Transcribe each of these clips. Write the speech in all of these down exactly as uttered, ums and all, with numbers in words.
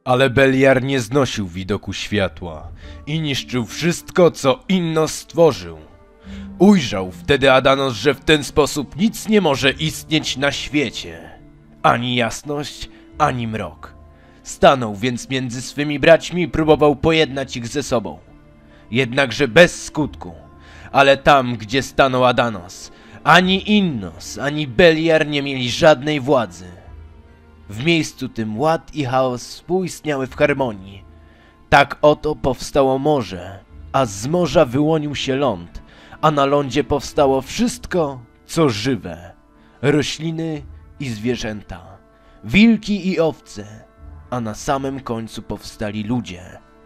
Ale Beliar nie znosił widoku światła i niszczył wszystko, co Innos stworzył. Ujrzał wtedy Adanos, że w ten sposób nic nie może istnieć na świecie. Ani jasność, ani mrok. Stanął więc między swymi braćmi i próbował pojednać ich ze sobą. Jednakże bez skutku. Ale tam, gdzie stanął Adanos, ani Innos, ani Beliar nie mieli żadnej władzy. W miejscu tym ład i chaos współistniały w harmonii. Tak oto powstało morze, a z morza wyłonił się ląd, a na lądzie powstało wszystko, co żywe. Rośliny i zwierzęta, wilki i owce, a na samym końcu powstali ludzie.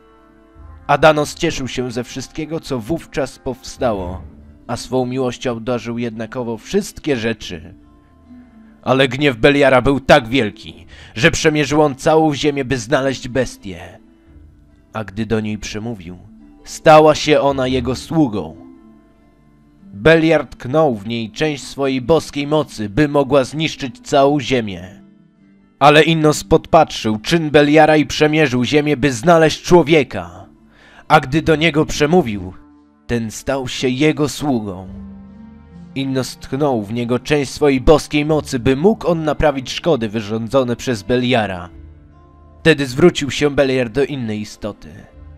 Adanos cieszył się ze wszystkiego, co wówczas powstało, a swą miłością obdarzył jednakowo wszystkie rzeczy. Ale gniew Beliara był tak wielki, że przemierzył on całą ziemię, by znaleźć bestię. A gdy do niej przemówił, stała się ona jego sługą. Beliar tknął w niej część swojej boskiej mocy, by mogła zniszczyć całą ziemię. Ale Innos podpatrzył czyn Beliara i przemierzył ziemię, by znaleźć człowieka. A gdy do niego przemówił, ten stał się jego sługą. Innos tknął w niego część swojej boskiej mocy, by mógł on naprawić szkody wyrządzone przez Beliara. Wtedy zwrócił się Beliar do innej istoty.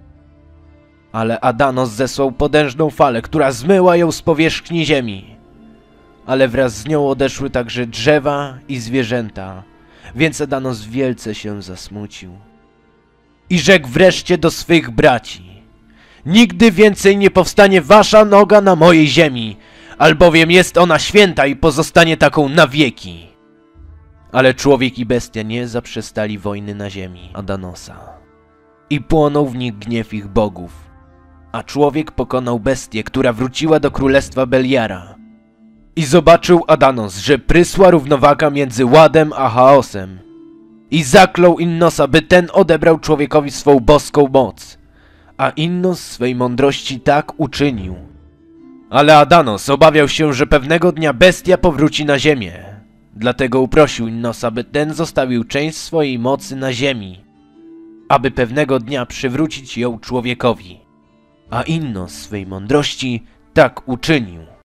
Ale Adanos zesłał potężną falę, która zmyła ją z powierzchni ziemi. Ale wraz z nią odeszły także drzewa i zwierzęta, więc Adanos wielce się zasmucił. I rzekł wreszcie do swych braci: nigdy więcej nie powstanie wasza noga na mojej ziemi, albowiem jest ona święta i pozostanie taką na wieki. Ale człowiek i bestia nie zaprzestali wojny na ziemi Adanosa. I płonął w nich gniew ich bogów. A człowiek pokonał bestię, która wróciła do królestwa Beliara. I zobaczył Adanos, że prysła równowaga między ładem a chaosem. I zaklął Innosa, by ten odebrał człowiekowi swą boską moc. A Innos swej mądrości tak uczynił. Ale Adanos obawiał się, że pewnego dnia bestia powróci na ziemię. Dlatego uprosił Innosa, by ten zostawił część swojej mocy na ziemi, aby pewnego dnia przywrócić ją człowiekowi. A Innos swej mądrości tak uczynił.